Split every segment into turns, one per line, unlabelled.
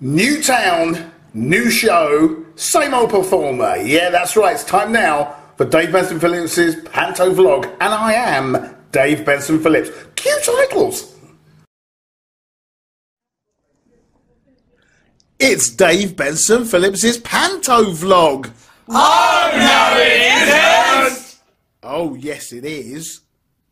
New town, new show, same old performer. Yeah, that's right. It's time now for Dave Benson Phillips' Panto vlog. And I am Dave Benson Phillips. Cue titles. It's Dave Benson Phillips' Panto vlog.
Oh, no it isn't!
Oh, yes it is.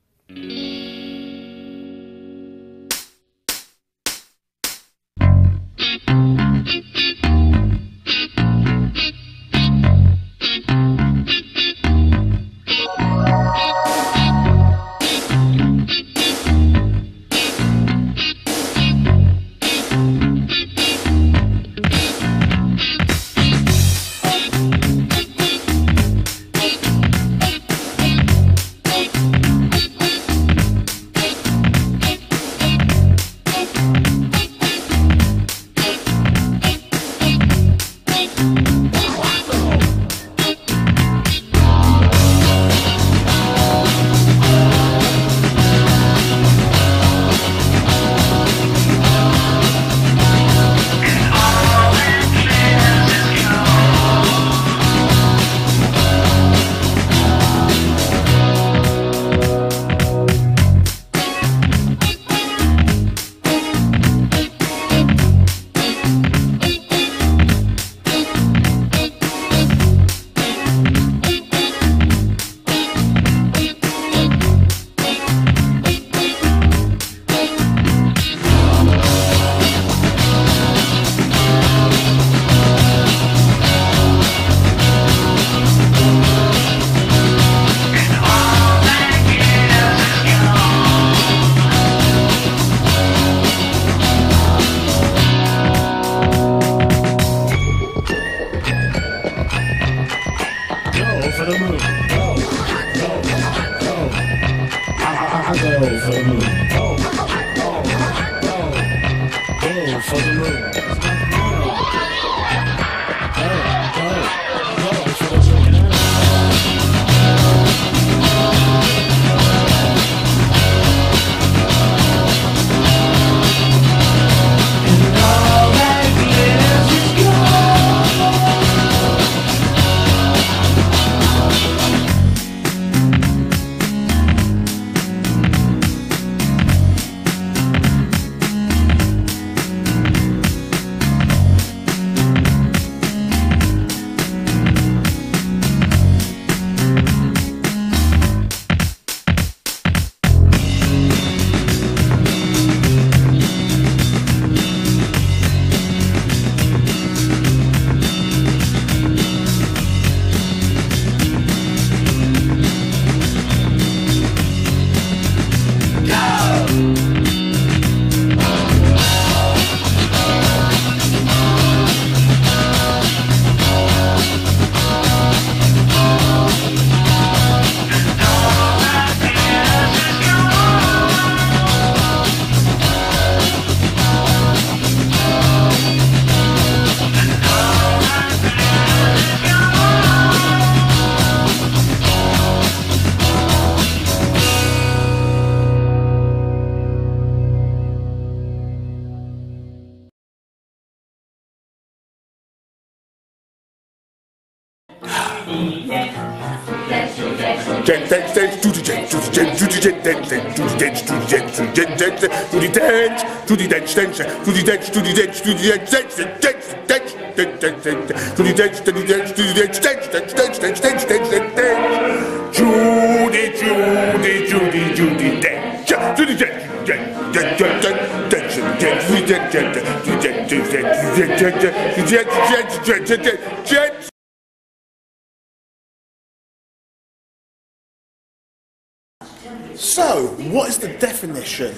So, what is the definition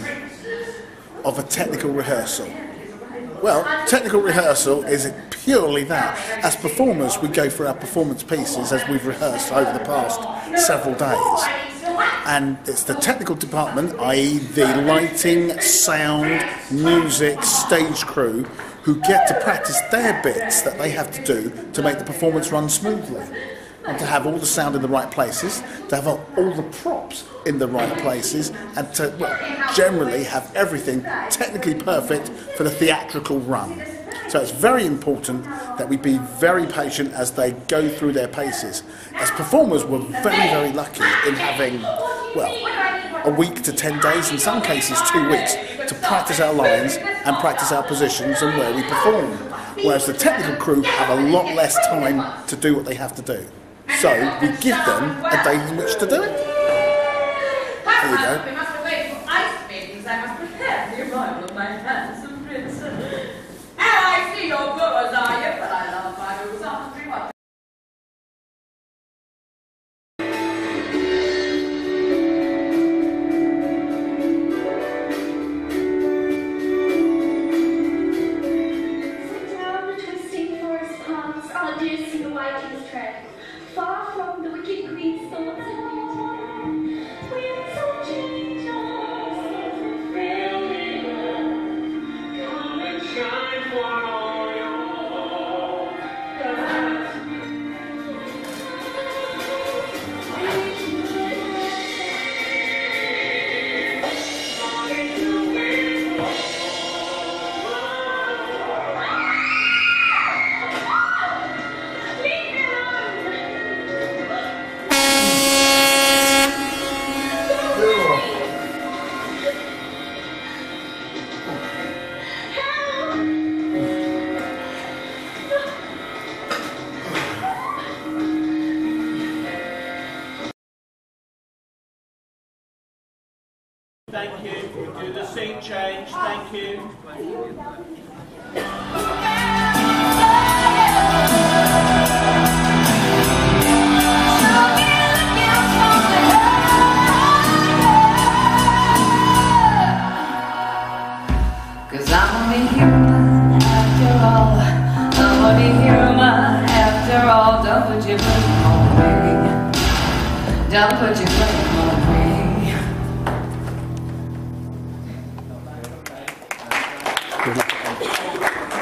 of a technical rehearsal? Well, technical rehearsal is purely that. As performers, we go through our performance pieces as we've rehearsed over the past several days. And it's the technical department, i.e. the lighting, sound, music, stage crew, who get to practice their bits that they have to do to make the performance run smoothly. And to have all the sound in the right places, to have all the props in the right places, and to, well, generally have everything technically perfect for the theatrical run. So it's very important that we be very patient as they go through their paces. As performers, we're very, very lucky in having, well, a week to 10 days, in some cases 2 weeks, to practice our lines and practice our positions and where we perform. Whereas the technical crew have a lot less time to do what they have to do. So we give them a day in which to do it. There you go.
Far from the wicked queen's thoughts and beauty, winds of change are come and shine for all your
Thank you. We'll do the scene change. Thank you.
Cause I'm only human after all. I'm only human after all. Don't put your blame on me. Don't put your blame on me.
Good luck.